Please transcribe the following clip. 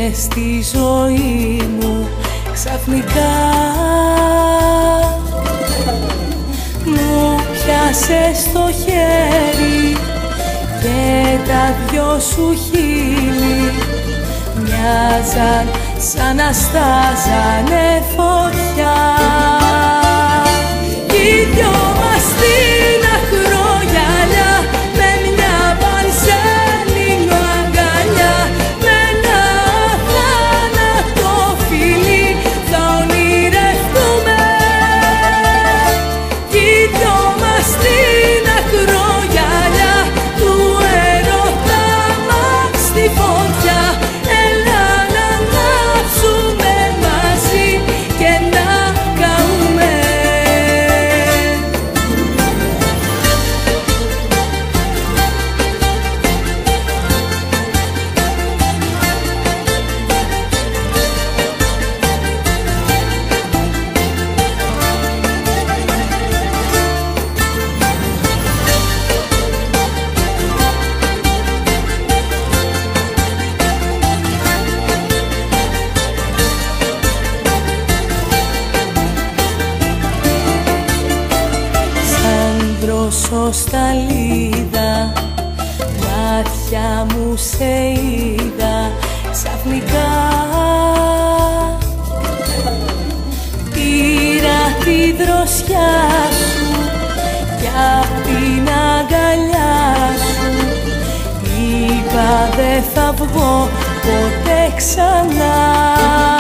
μες στη ζωή μου ξαφνικά. Μου πιάσες το χέρι και τα δυο σου χείλη μοιάζαν σαν να στάζανε φωτιά. Οι δυο μας στην ακρογιαλιά με μια πανσέλινο αγκαλιά, με ένα θάνατο φιλί θα ονειρευτούμε. Οι δυο μας στην ακρογιαλιά του έρωτα μας στη φωτιά. Έλα να ανάψουμε μαζί και να καούμε. Σταλίδα, μάτια μου σε είδα ξαφνικά. Πήρα τη δροσιά σου κι απ' την αγκαλιά σου είπα δε θα βγω ποτέ ξανά.